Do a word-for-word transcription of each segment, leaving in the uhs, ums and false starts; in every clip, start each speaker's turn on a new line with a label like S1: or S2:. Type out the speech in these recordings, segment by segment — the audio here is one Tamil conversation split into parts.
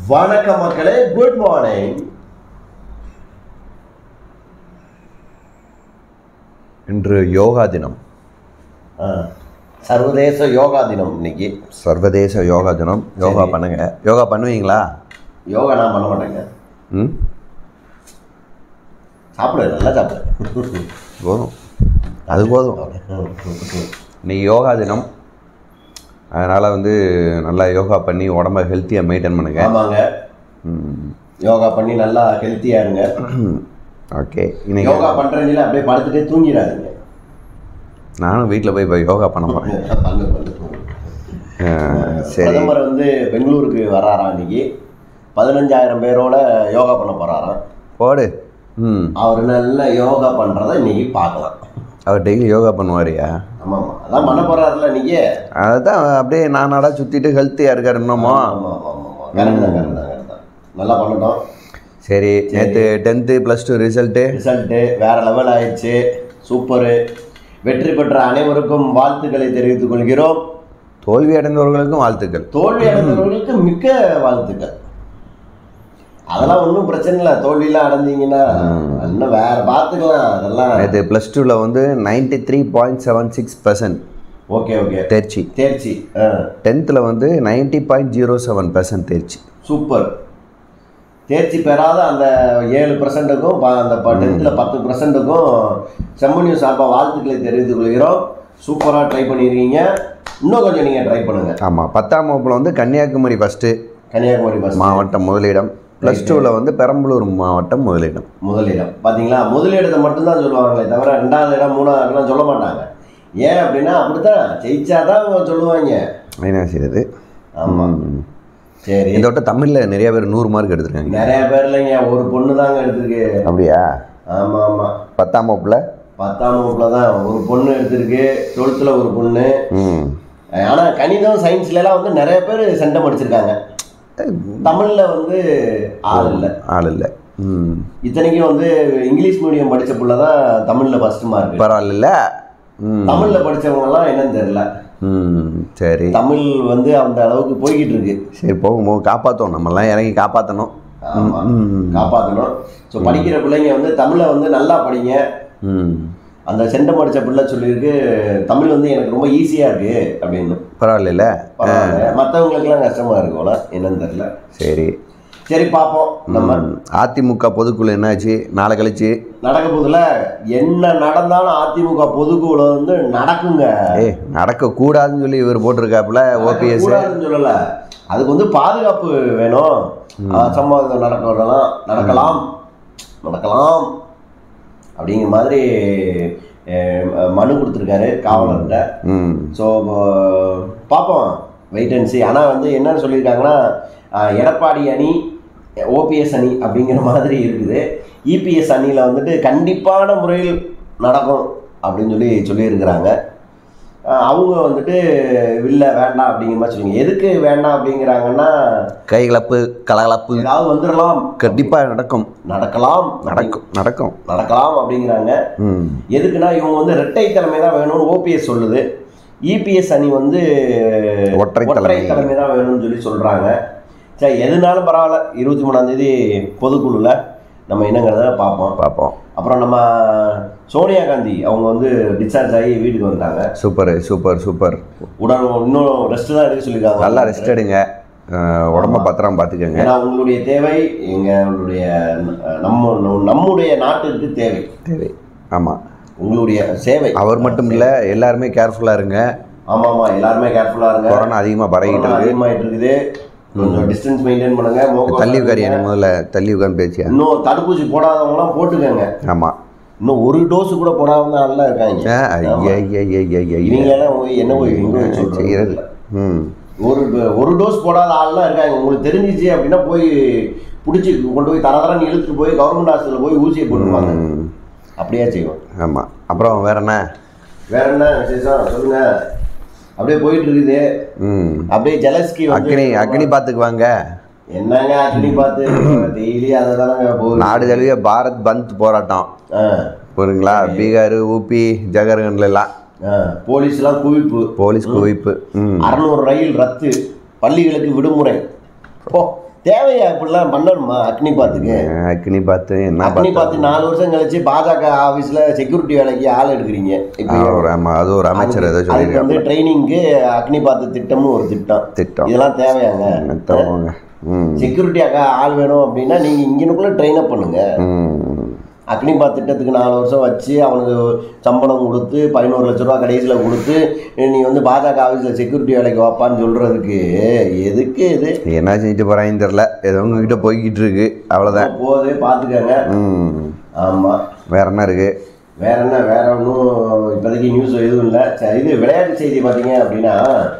S1: வணக்கம் மக்களே, குட் மார்னிங்.
S2: இன்று யோகா தினம்,
S1: சர்வதேச யோகா தினம். இன்னைக்கு
S2: சர்வதேச யோகா தினம். யோகா பண்ணுங்க. யோகா பண்ணுவீங்களா?
S1: யோகா நான் பண்ண மாட்டேங்க. ம் சாப்பிடு, நல்லா சாப்பிடு,
S2: போதும், அது போதும். இன்னைக்கு யோகா தினம், அதனால் வந்து நல்லா யோகா பண்ணி உடம்ப ஹெல்த்தியாக மெயின்டைன் பண்ணுங்க.
S1: ஆமாங்க, யோகா பண்ணி நல்லா ஹெல்த்தியாக இருங்க.
S2: ஓகே, இன்னைக்கு
S1: யோகா பண்ணுறீங்களா? அப்படியே படுத்துட்டே தூங்கிடாதீங்க.
S2: நானும் வீட்டில் போய் இப்போ யோகா பண்ண போகிறேன்.
S1: பண்ணு பண்ணு.
S2: சரி,
S1: பிரதமர் வந்து பெங்களூருக்கு வர்றாராம். இன்னைக்கு பதினஞ்சாயிரம் பேரோட யோகா பண்ண போகிறாராம்.
S2: போடு. ம்
S1: அவர் நல்ல யோகா பண்ணுறதை இன்னைக்கு பார்க்கலாம்.
S2: அவர் டெய்லி யோகா பண்ணுவாரியா?
S1: ஆமாம் ஆமாம், அதான் பண்ண போகிறாருல இன்னைக்கு.
S2: அதுதான் அப்படியே நான் நாடாக சுற்றிட்டு ஹெல்த்தியாக இருக்கார் இன்னமும்.
S1: ஆமாம் ஆமாம் ஆமாம், கரெக்ட் தான் கரெக்ட் தான் கரெக்ட் தான். நல்லா பண்ணட்டும்.
S2: சரி, நேற்று tenth plus two result
S1: result வேறு லெவல் ஆயிடுச்சு. சூப்பரு. வெற்றி பெற்ற அனைவருக்கும் வாழ்த்துக்களை தெரிவித்துக் கொள்கிறோம்.
S2: தோல்வி அடைந்தவர்களுக்கும் வாழ்த்துக்கள்.
S1: தோல்வி அடைந்தவர்களுக்கு மிக்க வாழ்த்துக்கள். அதெல்லாம் ஒன்றும் பிரச்சனை இல்லை. தோல்வியெல்லாம் அடைஞ்சிங்கன்னா இன்னும் வேறு பார்த்துக்கலாம். அதெல்லாம்
S2: நேற்று ப்ளஸ் டூவில் வந்து ninety three point seven six percent.
S1: Okay okay,
S2: தேர்ச்சி
S1: தேர்ச்சி.
S2: டென்த்தில் வந்து ninety point zero seven percent தேர்ச்சி.
S1: சூப்பர். தேர்ச்சி பெறாத அந்த ஏழு பர்சன்ட்டுக்கும் அந்த டென்த்தில் பத்து பர்சன்ட்டுக்கும் செம்ம நியூஸ் சார்பாக வாழ்த்துக்களை தெரிவித்துக் கொள்கிறோம். சூப்பராக ட்ரை பண்ணியிருக்கீங்க. இன்னும் கொஞ்சம் நீங்கள் ட்ரை பண்ணுங்கள்.
S2: ஆமாம், பத்தாம் வகுப்பில் வந்து கன்னியாகுமரி ஃபஸ்ட்டு,
S1: கன்னியாகுமரி ஃபஸ்ட்
S2: மாவட்டம் முதலிடம். ப்ளஸ் டூவில் வந்து பெரம்பலூர் மாவட்டம் முதலிடம்.
S1: முதலிடம் பார்த்தீங்களா? முதலிடத்தை மட்டும்தான் சொல்லுவாங்களே தவிர ரெண்டாவது இடம் மூணாவது இடம்லாம் சொல்ல மாட்டாங்க. ஏன் அப்படின்னா அப்படித்தான் ஜெயிச்சாதான் சொல்லுவாங்க. என்ன
S2: செய்யுது?
S1: ஆமாம். சரி,
S2: இந்த வட்டம் தமிழில் நிறைய பேர் நூறு மார்க் எடுத்திருக்காங்க.
S1: நிறைய பேர் இல்லைங்க, ஒரு பொண்ணு தாங்க எடுத்திருக்கு.
S2: அப்படியா?
S1: ஆமாம் ஆமாம்,
S2: பத்தாம் வகுப்பில் பத்தாம்
S1: வகுப்பில் தான் ஒரு பொண்ணு எடுத்திருக்கு. டுவெல்த்தில் ஒரு பொண்ணு. ஆனால் கணிதம் சயின்ஸ்லாம் வந்து நிறைய பேர் சென்டம் அடிச்சிருக்காங்க. தமிழில் வந்து ஆள் இல்லை
S2: ஆள் இல்லை
S1: இத்தனைக்கும் வந்து இங்கிலீஷ் மீடியம் படித்த பிள்ளை தான் தமிழில் ஃபஸ்ட்டு மார்க்.
S2: பரவாயில்ல.
S1: தமிழில் படித்தவங்கலாம் என்னன்னு தெரியல.
S2: சரி,
S1: தமிழ் வந்து அந்த அளவுக்கு போய்கிட்டு இருக்கு.
S2: சரி, போகும் போது காப்பாற்றணும், நம்மளாம் இறங்கி காப்பாற்றணும்.
S1: காப்பாற்றணும். ஸோ படிக்கிற பிள்ளைங்க வந்து தமிழை வந்து நல்லா படிங்க. அந்த செண்டம் அடித்த பிள்ளை சொல்லியிருக்கு, தமிழ் வந்து எனக்கு ரொம்ப ஈஸியாக இருக்குது அப்படின்னு.
S2: பரவாயில்ல,
S1: மற்றவங்களுக்குலாம் கஷ்டமாக இருக்கும்ல, என்னன்னு தெரியல.
S2: சரி
S1: சரி, பார்ப்போம். நம்ம
S2: அதிமுக பொதுக்குழு என்னாச்சு? நாளை கழிச்சு
S1: நடக்க போதில் என்ன நடந்தாலும் அதிமுக பொதுக்குழு வந்து நடக்குங்க.
S2: ஏ, நடக்கக்கூடாதுன்னு சொல்லி இவர் போட்டிருக்காப்புல. ஓபிஎஸ்
S1: சொல்லலை, அதுக்கு வந்து பாதுகாப்பு வேணும். சம்பவம் நடக்கலாம் நடக்கலாம் நடக்கலாம் அப்படிங்கிற மாதிரி மனு கொடுத்துருக்காரு காவலர்கிட்ட. ஸோ பார்ப்போம், வெயிட் அண்ட் சி. ஆனால் வந்து என்னன்னு சொல்லியிருக்காங்கன்னா, எடப்பாடி அணி ஓபிஎஸ் அணி அப்படிங்கிற மாதிரி இருக்குது. இபிஎஸ் அணியில் வந்துட்டு கண்டிப்பான முறையில் நடக்கும் அப்படின்னு சொல்லி சொல்லியிருக்கிறாங்க. அவங்க வந்துட்டு இல்லை வேண்டாம் அப்படிங்கிற மாதிரி சொல்லுங்க. எதுக்கு வேண்டாம் அப்படிங்கிறாங்கன்னா,
S2: கைகலப்பு கலகலப்பு
S1: ஏதாவது வந்துடலாம்,
S2: கண்டிப்பாக நடக்கும்
S1: நடக்கலாம்
S2: நடக்கும் நடக்கும்
S1: நடக்கலாம் அப்படிங்கிறாங்க. எதுக்குன்னா இவங்க வந்து இரட்டை தலைமை தான் வேணும்னு ஓபிஎஸ் சொல்லுது. இபிஎஸ் அணி வந்து
S2: ஒற்றை
S1: தலைமை தான் வேணும்னு சொல்லி சொல்கிறாங்க. சரி, எதுனாலும் பரவாயில்ல. இருபத்தி மூணாம் தேதி பொதுக்குழுவில் நம்ம என்னங்கிறத பார்ப்போம் பார்ப்போம் அப்புறம் நம்ம சோனியா காந்தி அவங்க வந்து டிஸ்சார்ஜ் ஆகி வீட்டுக்கு வந்துட்டாங்க.
S2: Super super super.
S1: உடல் இன்னும் ரெஸ்ட் தான் எடுக்க சொல்லியிருக்காங்க.
S2: நல்லா ரெஸ்ட் எடுங்க, உடம்ப பத்திரம் பார்த்துக்கோங்க.
S1: ஏன்னா உங்களுடைய தேவை எங்களுடைய நம்ம நம்முடைய நாட்டிற்கு தேவை
S2: தேவை. ஆமாம்,
S1: உங்களுடைய சேவை.
S2: அவர் மட்டும் இல்லை, எல்லாருமே கேர்ஃபுல்லாக இருங்க.
S1: ஆமாம் ஆமாம், எல்லாருமே கேர்ஃபுல்லாக இருங்க.
S2: கொரோனா அதிகமாக பரவிட்டு இருக்கு,
S1: அதிகமாகிட்டு இருக்குது. கொஞ்சம் டிஸ்டன்ஸ் மெயின்டைன் பண்ணுங்க.
S2: தள்ளி உட்காரியா, முதல்ல தள்ளி உட்காந்து பேச்சியா.
S1: இன்னும் தடுப்பூசி போடாதவங்களாம் போட்டுக்கோங்க.
S2: ஆமாம்,
S1: இன்னும் ஒரு டோஸ் கூட போடாம நல்லா இருக்காங்க. இவங்கெல்லாம் போய் என்ன போய் செய்யறது? ஒரு ஒரு டோஸ் போடாத ஆள்லாம் இருக்காங்க. உங்களுக்கு தெரிஞ்சிச்சு அப்படின்னா போய் பிடிச்சி கொண்டு போய் தர தரன்னு இழுத்துட்டு போய் கவர்மெண்ட் ஹாஸ்பிட்டலில் போய் ஊசியை போட்டுருவாங்க. அப்படியே செய்வோம்.
S2: ஆமாம், அப்புறம் வேற என்ன
S1: வேற என்ன விசேஷம் சொல்லுங்க. அப்படியே போயிட்டு இருக்குது. அப்படியே ஜலஸ்கி
S2: அக்னி அக்னிபாத்துக்கு வாங்க.
S1: என்னங்க அக்னிபாத் டெய்லி அதை தானங்க போகுது.
S2: நாடு தழுவிய பாரத் பந்த் போராட்டம் புரியுங்களா? பீகார், ஊபி, ஜார்க்கண்ட்லாம்
S1: போலீஸ்லாம் குவிப்பு
S2: போலீஸ் குவிப்பு
S1: அறுநூறு ரயில் ரத்து, பள்ளிகளுக்கு விடுமுறை. ஓ தேவையா இப்படிலாம் பண்ணணுமா அக்னிபாத்துக்கு?
S2: அக்னிபாத் என்ன
S1: அக்னிபாத் நாலு வருஷம் கழிச்சு பாஜக ஆஃபீஸில் செக்யூரிட்டி வேலைக்கு ஆள் எடுக்கிறீங்க. இப்போ
S2: ஆமாம், அது ஒரு அமைச்சர் ஏதோ
S1: அதுக்கு வந்து ட்ரைனிங்க்கு அக்னிபாத் திட்டமும் ஒரு திட்டம் திட்டம் இதெல்லாம் தேவையாங்க? செக்யூரிட்டியாக ஆள் வேணும் அப்படின்னா நீங்கள் இங்கனுக்குள்ளே ட்ரெயின் அப் பண்ணுங்க. அக்னிபாத் திட்டத்துக்கு நாலு வருஷம் வச்சு அவனுக்கு சம்பளம் கொடுத்து பதினோரு லட்ச ரூபா கடைசியில் கொடுத்து நீ வந்து பாஜக ஆஃபீஸில் செக்யூரிட்டி வேலைக்கு வாப்பான்னு சொல்கிறதுக்கு எதுக்கு? இது
S2: என்ன செஞ்சுட்டு போகிறாங்கன்னு தெரில, ஏதோ உங்ககிட்ட போய்கிட்டு இருக்கு, அவ்வளோதான்.
S1: போதே பார்த்துக்கங்க. ம் ஆமாம்.
S2: வேற என்ன இருக்குது?
S1: வேற என்ன வேற ஒன்றும் இப்போதைக்கு நியூஸ் எதுவும் இல்லை. இது விளையாட்டு செய்தி பார்த்தீங்க அப்படின்னா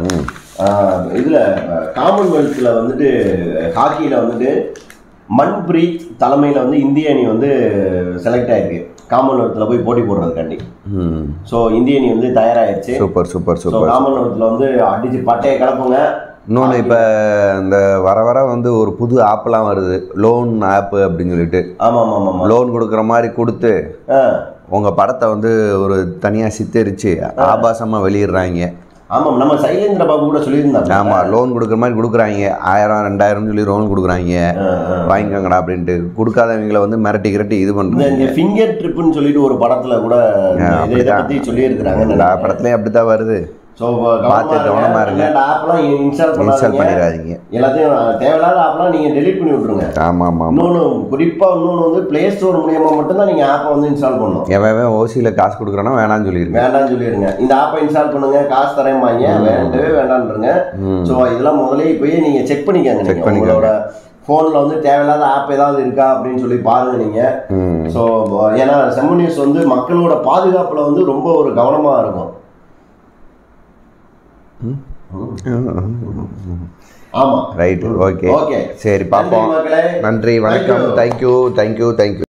S1: இதில் காமன்வெல்த்தில் வந்துட்டு ஹாக்கியில் வந்துட்டு மன்பிரீத் தலைமையில் வந்து இந்திய அணி வந்து செலக்ட் ஆயிருக்கு காமன்வெல்த்தில் போய் போட்டி போடுறதுக்காண்டி. ஸோ இந்திய அணி வந்து தயாராகிடுச்சு.
S2: Super super super.
S1: காமன்வெல்த்தில் வந்து அடிச்சு பட்டையை கிளப்புங்க.
S2: இன்னொன்று இப்போ இந்த வர வர வந்து ஒரு புது ஆப்லாம் வருது, லோன் ஆப்பு அப்படின்னு சொல்லிட்டு.
S1: ஆமாம் ஆமாம் ஆமாம்.
S2: லோன் கொடுக்குற மாதிரி கொடுத்து உங்கள் படத்தை வந்து ஒரு தனியாக சித்தரித்து ஆபாசமாக வெளியிடுறாங்க.
S1: ஆமாம், நம்ம சைலேந்திர பாபு கூட சொல்லியிருந்தாங்க.
S2: ஆமாம், லோன் கொடுக்குற மாதிரி கொடுக்குறாங்க, ஆயிரம் ரெண்டாயிரம்னு சொல்லி லோன் கொடுக்குறாங்க, வாங்கிக்கோங்கடா அப்படின்ட்டு. கொடுக்காதவங்களை வந்து மிரட்டி கிரட்டி இது பண்ணுறாங்க.
S1: இந்த ஃபிங்கர் ட்ரிப்புன்னு சொல்லிட்டு ஒரு படத்தில் கூட இதை பற்றி சொல்லியிருக்கிறாங்க.
S2: எல்லா படத்துலையும் அப்படி தான் வருது.
S1: ஸோ பார்த்து கவனமாக இருங்க. ஆப்லாம் இன்ஸ்டால்
S2: இன்ஸ்டால் பண்ணிடாதீங்க.
S1: எல்லாத்தையும் தேவையில்லாத ஆப்லாம் நீங்கள் டெலிட் பண்ணி விட்ருங்க.
S2: ஆமாம் ஆமாம்.
S1: இன்னொன்று குறிப்பாக இன்னொன்று வந்து ப்ளே ஸ்டோர் மூலியமாக மட்டும்தான் நீங்கள் ஆப்பை வந்து இன்ஸ்டால் பண்ணணும்.
S2: எவன் ஓசியில் காசு கொடுக்குறானோ வேணான்னு சொல்லிடுங்க.
S1: வேண்டாம்னு சொல்லிடுங்க. இந்த ஆப்பை இன்ஸ்டால் பண்ணுங்க, காசு தரேன்பாங்க, வேண்டவே வேண்டான்றங்க. ஸோ இதெல்லாம் முதலே இப்போயே நீங்கள் செக் பண்ணிக்கோங்க. செக் பண்ணி உங்களோட ஃபோனில் வந்து தேவையில்லாத ஆப் ஏதாவது இருக்கா அப்படின்னு சொல்லி பாருங்க நீங்கள். ஸோ ஏன்னா செம்ம நியூஸ் வந்து மக்களோட பாதுகாப்பில் வந்து ரொம்ப ஒரு கவனமாக இருக்கும்.
S2: ஆமாம், ரைட்டு. ஓகே ஓகே, சரி பார்ப்போம். நன்றி, வணக்கம். Thank you thank you thank you.